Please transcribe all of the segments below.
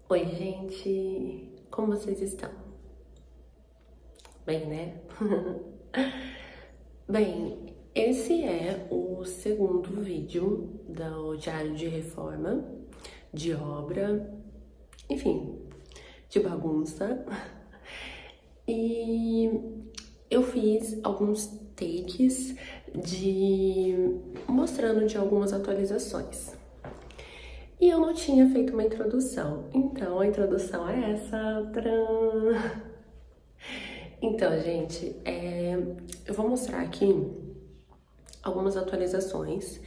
Oi, gente! Como vocês estão? Bem, né? Bem, esse é o segundo vídeo do Diário de Reforma, de obra, enfim, de bagunça. E eu fiz alguns takes mostrando de algumas atualizações. E eu não tinha feito uma introdução, então a introdução é essa. Tcharam! Então, gente, eu vou mostrar aqui algumas atualizações.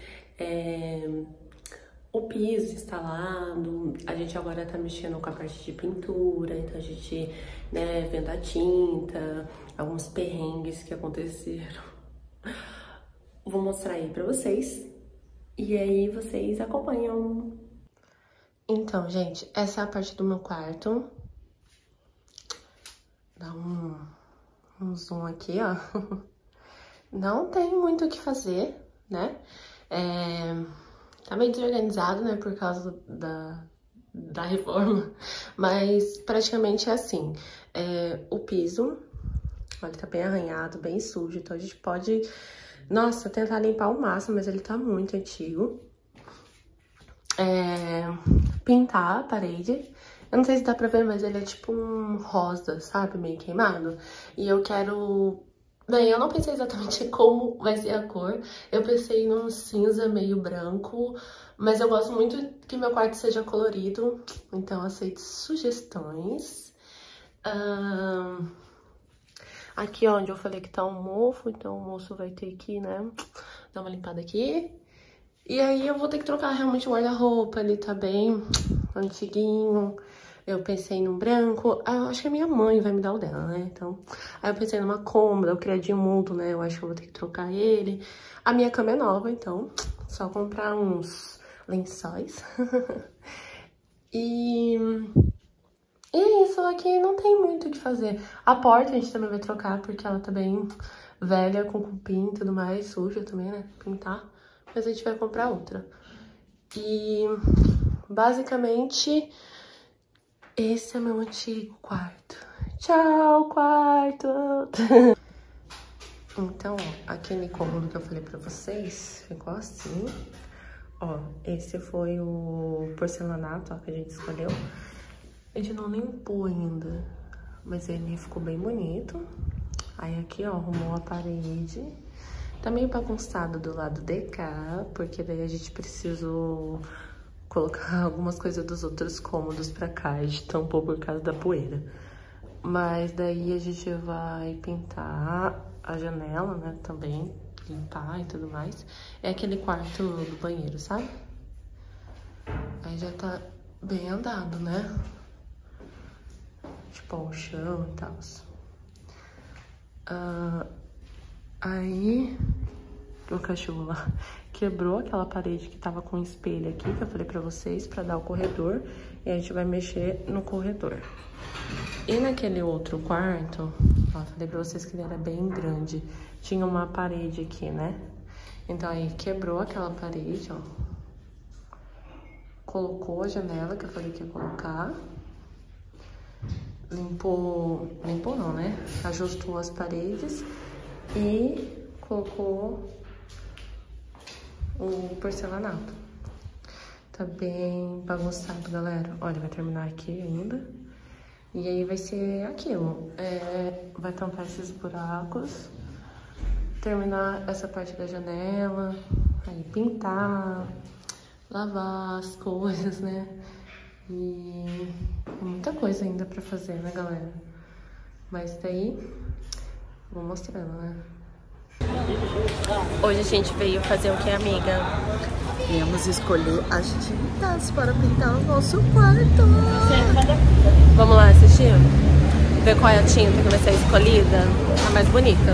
O piso instalado, a gente agora tá mexendo com a parte de pintura, então a gente, vendo a tinta, alguns perrengues que aconteceram. Vou mostrar aí pra vocês, e aí vocês acompanham. Então, gente, essa é a parte do meu quarto. Dá um zoom aqui, ó. Não tem muito o que fazer, né? Tá meio desorganizado, né, por causa da reforma. Mas praticamente é assim. O piso, olha, tá bem arranhado, bem sujo. Então a gente pode, nossa, tentar limpar o máximo, mas ele tá muito antigo. Pintar a parede. Eu não sei se dá pra ver, mas ele é tipo um rosa, sabe? Meio queimado. E eu quero... Bem, eu não pensei exatamente como vai ser a cor. Eu pensei num cinza meio branco. Mas eu gosto muito que meu quarto seja colorido. Então, aceito sugestões. Aqui onde eu falei que tá um mofo. Então, o moço vai ter que, né, dar uma limpada aqui. E aí eu vou ter que trocar realmente o guarda-roupa, ele tá bem antiguinho. Eu pensei num branco, eu acho que a minha mãe vai me dar o dela, né? Então, aí eu pensei numa cômoda, o criadinho mudo, né? Eu acho que eu vou ter que trocar ele. A minha cama é nova, então, só comprar uns lençóis. E é isso, aqui não tem muito o que fazer. A porta a gente também vai trocar, porque ela tá bem velha, com cupim e tudo mais, suja também, né? Pintar. Mas a gente vai comprar outra. E basicamente esse é meu antigo quarto. Tchau, quarto! Então, ó, aquele cômodo que eu falei pra vocês ficou assim. Ó, esse foi o porcelanato, ó, que a gente escolheu. A gente não limpou ainda, mas ele ficou bem bonito. Aí aqui, ó, arrumou a parede. Tá meio bagunçado do lado de cá, porque daí a gente precisou colocar algumas coisas dos outros cômodos pra cá. A gente tampou por causa da poeira. Mas daí a gente vai pintar a janela, né, também. Limpar e tudo mais. É aquele quarto do banheiro, sabe? Aí já tá bem andado, né? Tipo, ó, o chão e tal. Aí, o cachorro lá quebrou aquela parede que tava com espelho aqui, que eu falei pra vocês, pra dar o corredor. E a gente vai mexer no corredor. E naquele outro quarto, ó, falei pra vocês que ele era bem grande. Tinha uma parede aqui, né? Então aí quebrou aquela parede, ó. Colocou a janela, que eu falei que ia colocar. Limpou não, né? Ajustou as paredes. E colocou o porcelanato. Tá bem bagunçado, galera. Olha, vai terminar aqui ainda. E aí vai ser aquilo. Vai tampar esses buracos. Terminar essa parte da janela. Aí pintar. Lavar as coisas, né? E muita coisa ainda pra fazer, né, galera? Mas daí... vou mostrando, né? Hoje a gente veio fazer o que, amiga? Viemos escolher as tintas para pintar o nosso quarto. Vamos lá assistir? Ver qual é a tinta que vai ser escolhida? A mais bonita.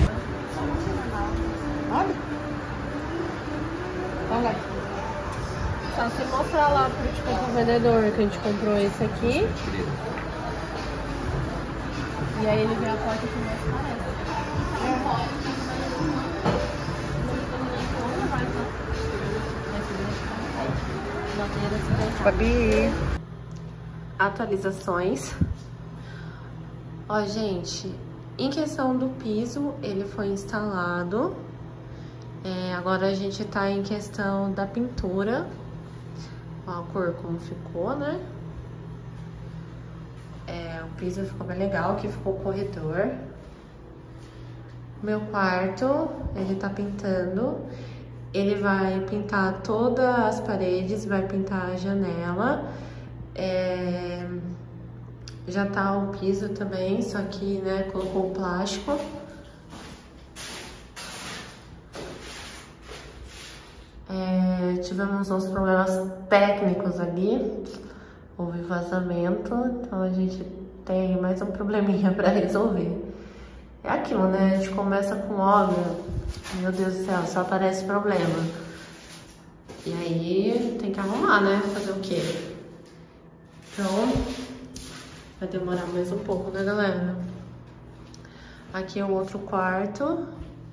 Olha. Só se mostrar lá pro vendedor que a gente comprou esse aqui. E aí ele vê a porta que mais parece. Babi. atualizações. Ó, gente, em questão do piso, ele foi instalado. Agora a gente tá em questão da pintura. Ó, a cor como ficou, né? O piso ficou bem legal, aqui ficou o corredor. Meu quarto, ele tá pintando. Ele vai pintar todas as paredes, vai pintar a janela. Já tá o piso também, só que, né, colocou o plástico. Tivemos uns problemas técnicos ali, houve vazamento, então a gente tem mais um probleminha pra resolver. É aquilo, né? A gente começa com obra, meu Deus do céu, só aparece problema. E aí tem que arrumar, né? Fazer o quê? Então, vai demorar mais um pouco, né, galera? Aqui é o outro quarto.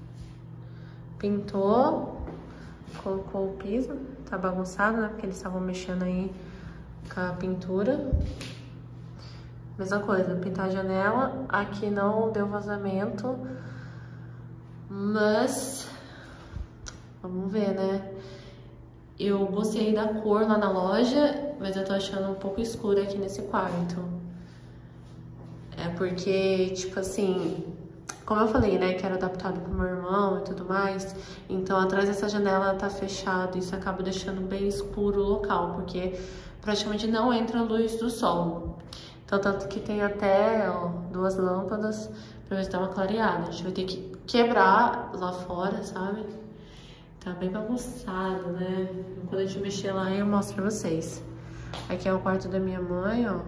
Pintou, colocou o piso. Tá bagunçado, né? Porque eles estavam mexendo aí com a pintura. Mesma coisa, pintar a janela. Aqui não deu vazamento, mas vamos ver, né? Eu gostei da cor lá na loja, mas eu tô achando um pouco escuro aqui nesse quarto. Porque, tipo assim, como eu falei, né, que era adaptado pro meu irmão e tudo mais, então atrás dessa janela tá fechado, isso acaba deixando bem escuro o local, porque praticamente não entra a luz do sol. Então, tanto que tem até, ó, 2 lâmpadas pra ver se dá uma clareada. A gente vai ter que quebrar lá fora, sabe? Tá bem bagunçado, né? Quando a gente mexer lá, eu mostro pra vocês. Aqui é o quarto da minha mãe, ó.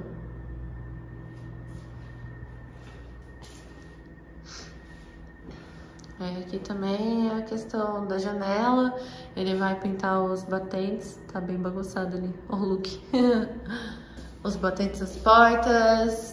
Aqui também é a questão da janela. Ele vai pintar os batentes. Tá bem bagunçado ali. Ó, o look. Os batentes das portas.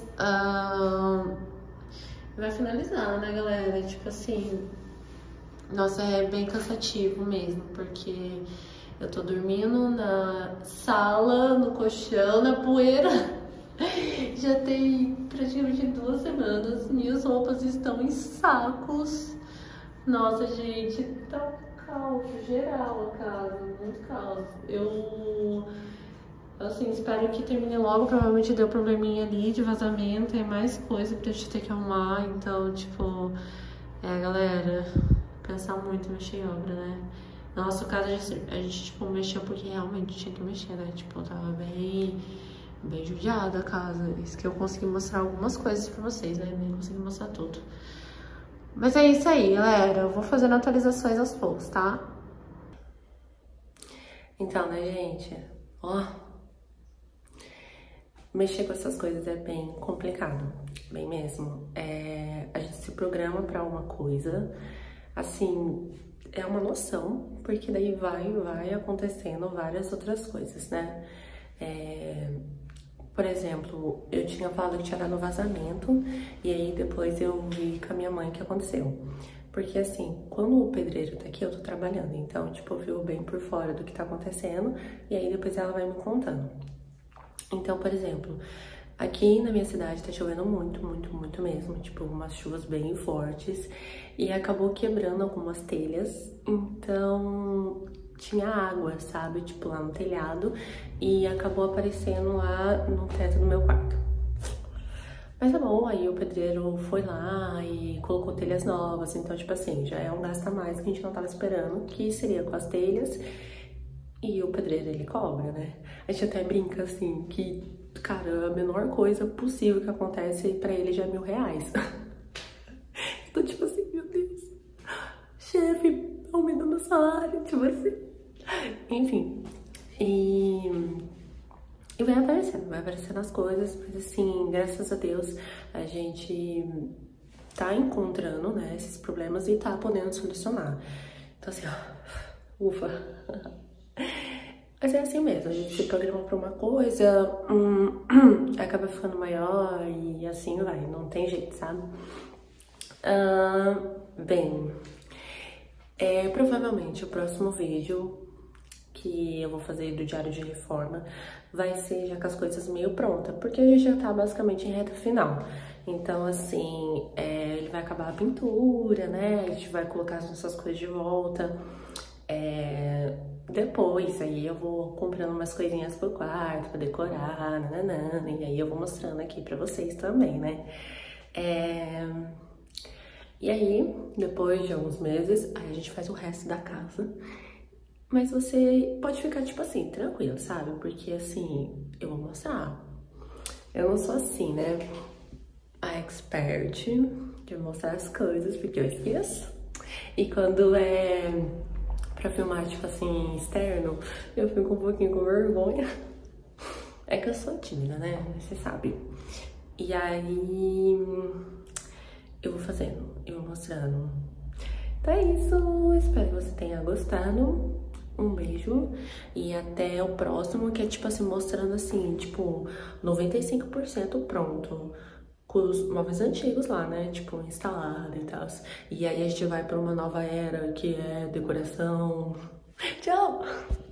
Vai finalizar, né, galera? Tipo assim... Nossa, é bem cansativo mesmo, porque eu tô dormindo na sala, no colchão, na poeira. Já tem praticamente 2 semanas. Minhas roupas estão em sacos. Nossa, gente, tá caos geral a casa, muito caos. Eu, assim, espero que termine logo. Provavelmente deu probleminha ali de vazamento, é mais coisa pra gente ter que arrumar. Então, tipo, galera, pensar muito em mexer em obra, né? No nosso caso, a gente tipo, mexeu porque realmente tinha que mexer, né? Tipo, eu tava bem judiada a casa. Isso que eu consegui mostrar algumas coisas pra vocês, né? Nem consegui mostrar tudo. Mas é isso aí, galera. Eu vou fazendo atualizações aos poucos, tá? Então, né, gente? Ó, mexer com essas coisas é bem complicado, bem mesmo. A gente se programa pra uma coisa, assim, é uma noção, porque daí vai acontecendo várias outras coisas, né? Por exemplo, eu tinha falado que tinha dado vazamento, e aí depois eu vi com a minha mãe o que aconteceu. Porque assim, quando o pedreiro tá aqui, eu tô trabalhando, então, tipo, eu vivo bem por fora do que tá acontecendo, e aí depois ela vai me contando. Então, por exemplo, aqui na minha cidade tá chovendo muito, muito, muito mesmo, tipo, umas chuvas bem fortes, e acabou quebrando algumas telhas, então tinha água, sabe, tipo, lá no telhado, e acabou aparecendo lá no teto do meu quarto. Mas tá bom, aí o pedreiro foi lá e colocou telhas novas, então, tipo assim, já é um gasto a mais que a gente não tava esperando, que seria com as telhas, e o pedreiro, ele cobra, né? A gente até brinca, assim, que, cara, a menor coisa possível que acontece pra ele já é R$1.000. Então, tipo assim, meu Deus, chefe, aumenta meu salário, tipo assim. Enfim, e vai aparecendo as coisas, mas assim, graças a Deus, a gente tá encontrando, né, esses problemas e tá podendo solucionar. Então assim, ó, ufa. Mas é assim mesmo, a gente se programa pra uma coisa, acaba ficando maior e assim vai, não tem jeito, sabe? Bem, provavelmente o próximo vídeo que eu vou fazer do diário de reforma vai ser já com as coisas meio prontas, porque a gente já tá basicamente em reta final. Então, assim, ele vai acabar a pintura, né? A gente vai colocar as nossas coisas de volta. Depois, aí eu vou comprando umas coisinhas pro quarto pra decorar, nananana, e aí eu vou mostrando aqui pra vocês também, né? E aí, depois de alguns meses, aí a gente faz o resto da casa. Mas você pode ficar, tipo assim, tranquilo, sabe? Porque, assim, eu vou mostrar. Eu não sou assim, né? A expert de mostrar as coisas, porque eu esqueço. E quando é pra filmar, tipo assim, externo, eu fico um pouquinho com vergonha. É que eu sou tímida, né? Você sabe. E aí, eu vou fazendo, eu vou mostrando. Então é isso, espero que você tenha gostado. Um beijo e até o próximo, que é tipo assim, mostrando assim, tipo, 95% pronto. Com os móveis antigos lá, né? Tipo, instalado e tal. E aí a gente vai pra uma nova era, que é decoração. Tchau!